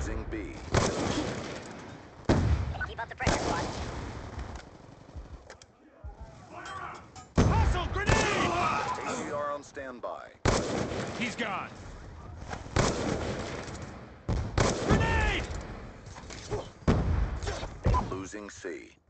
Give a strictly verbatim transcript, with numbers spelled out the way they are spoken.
Losing B. Keep up the pressure, squad. Hustle! Grenade! A T R on standby. He's gone. Grenade! Losing C.